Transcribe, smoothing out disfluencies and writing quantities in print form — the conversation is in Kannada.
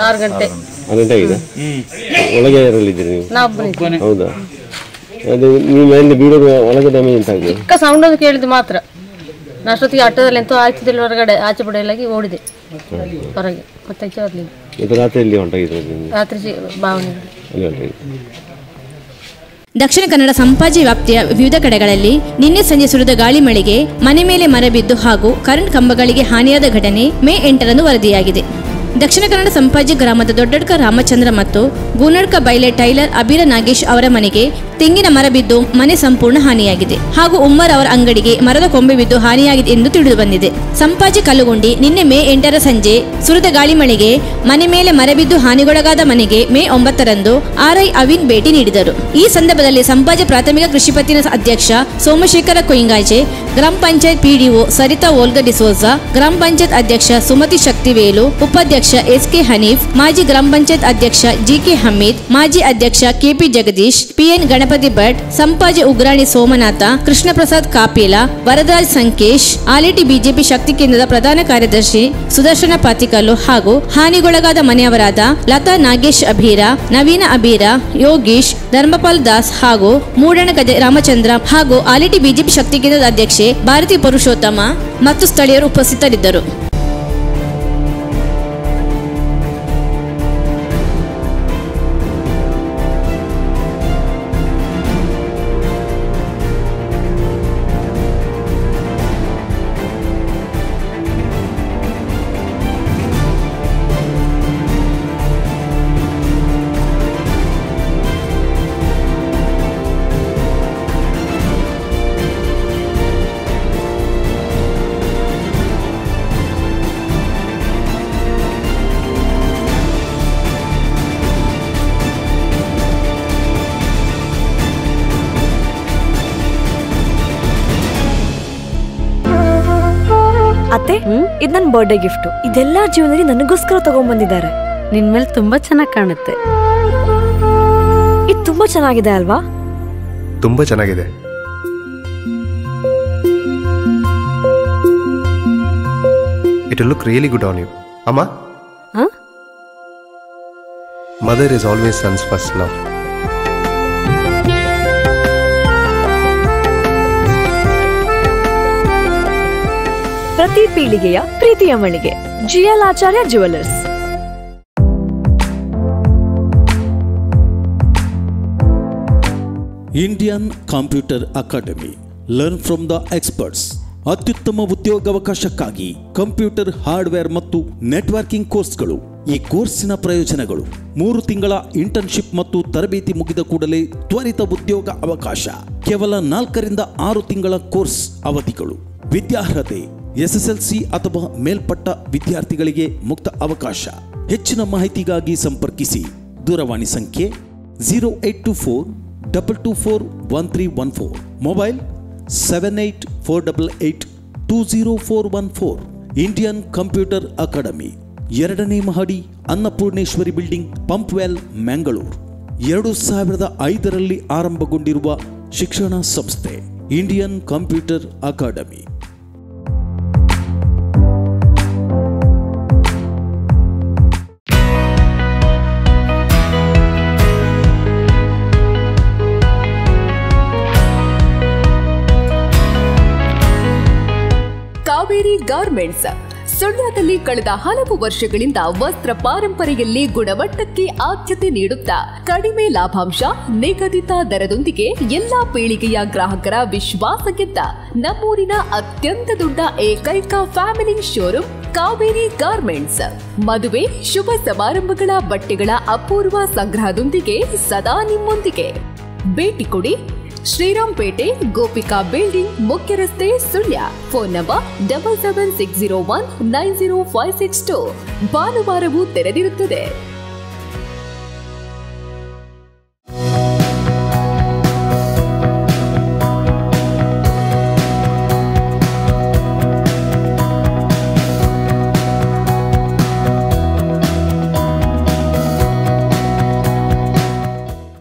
6 ಗಂಟೆ ಆಗಿದೆ. ಒಳಗೆ ಯಾರಲ್ಲಿದ್ದೀರಿ ನೀವು? ನಾವು ಹೌದಾ? ಅದು ನೀವು ಮೇಲೆ ಬೀಳೋದು ಒಳಗೆ ಡ್ಯಾಮೇಜ್ ಅಂತ ಆಗಿದೆ? ಚಿಕ್ಕ ಸೌಂಡ್ ಅದು ಕೇಳಿದ್ದು ಮಾತ್ರ. ಅಷ್ಟೊತ್ತಿಗೆ ಆಟೋದಲ್ಲಿ ಎಂತೋ ಆಯ್ತಿದ್ದಿಲ್ಲ, ಹೊರಗಡೆ ಆಚೆ ಬಡಿಯಲಾಗಿ ಓಡಿದೆ ಹೊರಗೆ. ಮತ್ತೆ ಬರಲಿಲ್ಲ. ಇದು ರಾತ್ರಿಯಲ್ಲಿ ಹೊಂಟಾಗಿದ್ರೆ? ರಾತ್ರಿ ಭಾವನೆ. ದಕ್ಷಿಣ ಕನ್ನಡ ಸಂಪಾಜಿ ವ್ಯಾಪ್ತಿಯ ವಿವಿಧ ಕಡೆಗಳಲ್ಲಿ ನಿನ್ನೆ ಸಂಜೆ ಸುರಿದ ಗಾಳಿ ಮಳೆಗೆ ಮನೆ ಮೇಲೆ ಮರ ಬಿದ್ದು ಹಾಗೂ ಕರೆಂಟ್ ಕಂಬಗಳಿಗೆ ಹಾನಿಯಾದ ಘಟನೆ ಮೇ 8ರಂದು ವರದಿಯಾಗಿದೆ. ದಕ್ಷಿಣ ಕನ್ನಡ ಸಂಪಾಜಿ ಗ್ರಾಮದ ದೊಡ್ಡಡ್ಕ ರಾಮಚಂದ್ರ ಮತ್ತು ಗೂನಡ್ಕ ಬೈಲೆ ಟೈಲರ್ ಅಬೀರ ನಾಗೇಶ್ ಅವರ ಮನೆಗೆ ತೆಂಗಿನ ಮರ ಬಿದ್ದು ಮನೆ ಸಂಪೂರ್ಣ ಹಾನಿಯಾಗಿದೆ ಹಾಗೂ ಉಮ್ಮರ್ ಅವರ ಅಂಗಡಿಗೆ ಮರದ ಕೊಂಬೆ ಬಿದ್ದು ಹಾನಿಯಾಗಿದೆ ಎಂದು ತಿಳಿದು ಬಂದಿದೆ. ಸಂಪಾಜಿ ಕಲ್ಲುಗುಂಡಿ ನಿನ್ನೆ ಮೇ 8ರ ಸಂಜೆ ಸುರಿದ ಗಾಳಿ ಮಳೆಗೆ ಮನೆ ಮೇಲೆ ಮರ ಬಿದ್ದು ಹಾನಿಗೊಳಗಾದ ಮನೆಗೆ ಮೇ 9ರಂದು ಆರ್ಐ ಅವಿನ್ ಭೇಟಿ ನೀಡಿದರು. ಈ ಸಂದರ್ಭದಲ್ಲಿ ಸಂಪಾಜಿ ಪ್ರಾಥಮಿಕ ಕೃಷಿ ಪತ್ತಿನ ಅಧ್ಯಕ್ಷ ಸೋಮಶೇಖರ ಕೊಯಿಂಗಾಜೆ, ಗ್ರಾಮ ಪಂಚಾಯತ್ ಪಿಡಿಒ ಸರಿತಾ ಓಲ್ಗ ಡಿಸೋಜಾ, ಗ್ರಾಮ ಪಂಚಾಯತ್ ಅಧ್ಯಕ್ಷ ಸುಮತಿ ಶಕ್ತಿವೇಲು, ಉಪಾಧ್ಯಕ್ಷ ಎಸ್ಕೆ ಹನೀಫ್, ಮಾಜಿ ಗ್ರಾಮ ಪಂಚಾಯತ್ ಅಧ್ಯಕ್ಷ ಜಿಕೆ ಹಮೀದ್, ಮಾಜಿ ಅಧ್ಯಕ್ಷ ಕೆಪಿ ಜಗದೀಶ್, ಪಿಎನ್ ಗಣಪತಿ ಭಟ್, ಸಂಪಾಜಿ ಉಗ್ರಾಣಿ ಸೋಮನಾಥ, ಕೃಷ್ಣ ಪ್ರಸಾದ್ ಕಾಪೇಲ, ವರದರಾಜ್ ಸಂಕೇಶ್, ಆಲೇಟಿ ಬಿಜೆಪಿ ಶಕ್ತಿ ಕೇಂದ್ರದ ಪ್ರಧಾನ ಕಾರ್ಯದರ್ಶಿ ಸುದರ್ಶನ ಪಾತಿಕಲ್ಲು ಹಾಗೂ ಹಾನಿಗೊಳಗಾದ ಮನೆಯವರಾದ ಲತಾ ನಾಗೇಶ್ ಅಭೀರ, ನವೀನ ಅಭೀರ, ಯೋಗೀಶ್, ಧರ್ಮಪಾಲ್ ದಾಸ್ ಹಾಗೂ ಮೂಡಣ ಗಜೆ ರಾಮಚಂದ್ರ ಹಾಗೂ ಆಲೇಟಿ ಬಿಜೆಪಿ ಶಕ್ತಿ ಕೇಂದ್ರದ ಅಧ್ಯಕ್ಷೆ ಭಾರತಿ ಪುರುಷೋತ್ತಮ ಮತ್ತು ಸ್ಥಳೀಯರು ಉಪಸ್ಥಿತರಿದ್ದರು. ಅತ್ತೆ, ಇದು ನನ್ನ ಬರ್ಡೇ ಗಿಫ್ಟ್. ಇದೆಲ್ಲ ಜೀವನದಲ್ಲಿ ನನಗೋಸ್ಕರ ತಗೊಂಡ್ಬಂದಿದ್ದಾರೆ. ನಿನ್ ಮೇಲೆ ತುಂಬಾ ಚೆನ್ನಾಗಿ ಕಾಣುತ್ತೆ. ಇದು ತುಂಬಾ ಚೆನ್ನಾಗಿದೆ ಅಲ್ವಾ? ತುಂಬಾ ಚೆನ್ನಾಗಿದೆ. It will look really good on you. Amma? Huh? Mother is always son's first love. ಪ್ರತಿ ಪೀಳಿಗೆಯ ಪ್ರೀತಿಯ ಮಳಿಗೆ GL Acharya jewellers. Indian computer academy, learn from the experts. ಅತ್ಯುತ್ತಮ ಉದ್ಯೋಗಾವಕಾಶಕ್ಕಾಗಿ ಕಂಪ್ಯೂಟರ್ ಹಾರ್ಡ್ವೇರ್ ಮತ್ತು ನೆಟ್ವರ್ಕಿಂಗ್ ಕೋರ್ಸ್ಗಳು. ಈ ಕೋರ್ಸಿನ ಪ್ರಯೋಜನಗಳು: 3 ತಿಂಗಳ ಇಂಟರ್ನ್ಶಿಪ್ ಮತ್ತು ತರಬೇತಿ ಮುಗಿದ ಕೂಡಲೇ ತ್ವರಿತ ಉದ್ಯೋಗ ಅವಕಾಶ. ಕೇವಲ 4 ರಿಂದ 6 ತಿಂಗಳ ಕೋರ್ಸ್ ಅವಧಿಗಳು. ವಿದ್ಯಾರ್ಹತೆ: SSLC ಅಥವಾ ಮೇಲ್ಪಟ್ಟ ವಿದ್ಯಾರ್ಥಿಗಳಿಗೆ ಮುಕ್ತ ಅವಕಾಶ. ಹೆಚ್ಚಿನ ಮಾಹಿತಿಗಾಗಿ ಸಂಪರ್ಕಿಸಿ. ದೂರವಾಣಿ ಸಂಖ್ಯೆ 0824224114, ಮೊಬೈಲ್ 7848820414. ಇಂಡಿಯನ್ ಕಂಪ್ಯೂಟರ್ ಅಕಾಡೆಮಿ, 2ನೇ ಮಹಡಿ, ಅನ್ನಪೂರ್ಣೇಶ್ವರಿ ಬಿಲ್ಡಿಂಗ್, ಪಂಪ್ವೆಲ್, ಮ್ಯಾಂಗಳೂರು. 2005ರಲ್ಲಿ ಆರಂಭಗೊಂಡಿರುವ ಶಿಕ್ಷಣ ಸಂಸ್ಥೆ Indian computer academy. Kaveri garments, ಸುಳ್ಯದಲ್ಲಿ ಕಳೆದ ಹಲವು ವರ್ಷಗಳಿಂದ ವಸ್ತ್ರ ಪಾರಂಪರೆಯಲ್ಲಿ ಗುಣಮಟ್ಟಕ್ಕೆ ಆದ್ಯತೆ ನೀಡುತ್ತಾ ಕಡಿಮೆ ಲಾಭಾಂಶ, ನಿಗದಿತ ದರದೊಂದಿಗೆ ಎಲ್ಲಾ ಪೀಳಿಗೆಯ ಗ್ರಾಹಕರ ವಿಶ್ವಾಸ ಗೆದ್ದ ನಮ್ಮೂರಿನ ಅತ್ಯಂತ ದೊಡ್ಡ ಏಕೈಕ ಫ್ಯಾಮಿಲಿ ಶೋರೂಮ್ ಕಾವೇರಿ ಗಾರ್ಮೆಂಟ್ಸ್. ಮದುವೆ, ಶುಭ ಸಮಾರಂಭಗಳ ಬಟ್ಟೆಗಳ ಅಪೂರ್ವ ಸಂಗ್ರಹದೊಂದಿಗೆ ಸದಾ ನಿಮ್ಮೊಂದಿಗೆ. ಭೇಟಿ ಕೊಡಿ. ಶ್ರೀರಾಂಪೇಟೆ, ಗೋಪಿಕಾ ಬಿಲ್ಡಿಂಗ್, ಮುಖ್ಯ ರಸ್ತೆ, ಸುಳ್ಯ. Phone number 7760190562. ಭಾನುವಾರವೂ ತೆರೆದಿರುತ್ತದೆ.